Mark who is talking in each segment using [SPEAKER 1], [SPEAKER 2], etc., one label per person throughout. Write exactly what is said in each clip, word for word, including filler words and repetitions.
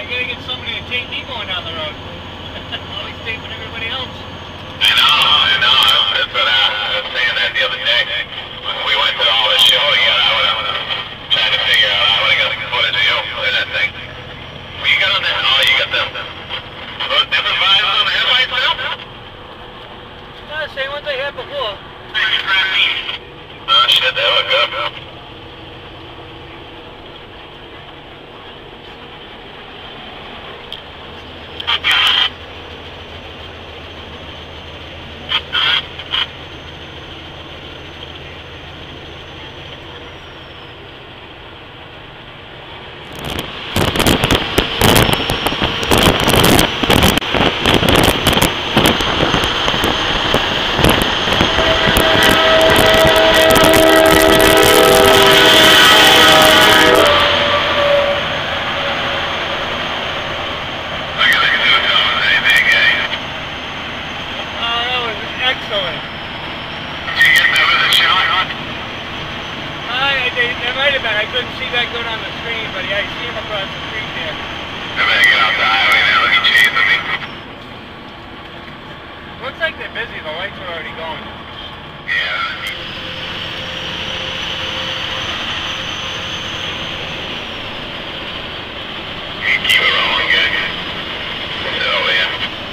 [SPEAKER 1] I gotta get somebody to take me going down the road. Always taping everybody else.
[SPEAKER 2] I know, I know. That's what I was saying that the other day. When we went to all the show together, I would have tried to figure out how I would have got the footage of you in that thing. What you got on there? Oh, you got them. Those different vibes on the headlights now?
[SPEAKER 1] No, same ones I had before.
[SPEAKER 2] Oh shit, they look good.
[SPEAKER 1] Excellent. Did you get that with the shot? I, they, there might have been. I couldn't see that good on the screen, but yeah, I see him across the street there.
[SPEAKER 2] I better get off the highway now. Look, he's chasing me.
[SPEAKER 1] Looks like they're busy. The lights are already going.
[SPEAKER 2] Yeah. Keep it rolling, good. Sit over here.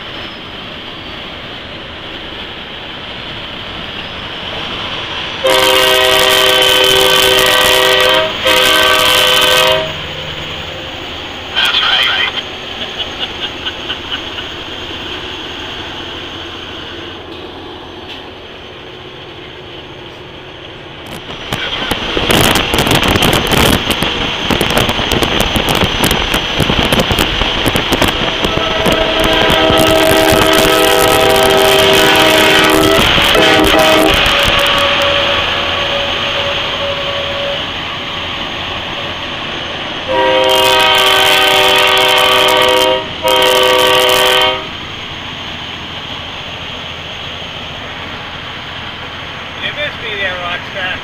[SPEAKER 1] You missed me there, Rockstar.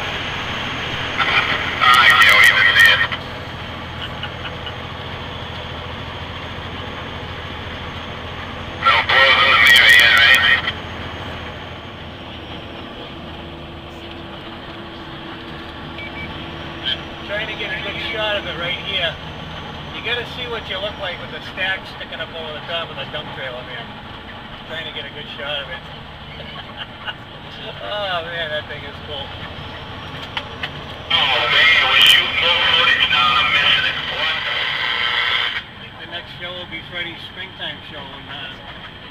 [SPEAKER 2] I can't wait to see it. No balls in the mirror yet, right?
[SPEAKER 1] Trying to get a good shot of it right here. You gotta see what you look like with the stack sticking up over the top of the dump trailer, man. Trying to get a good shot of it. Oh man, that thing is cool.
[SPEAKER 2] Oh man, we're shooting more footage now. I'm missing it. What?
[SPEAKER 1] I think the next show will be Freddie's springtime show. And, uh,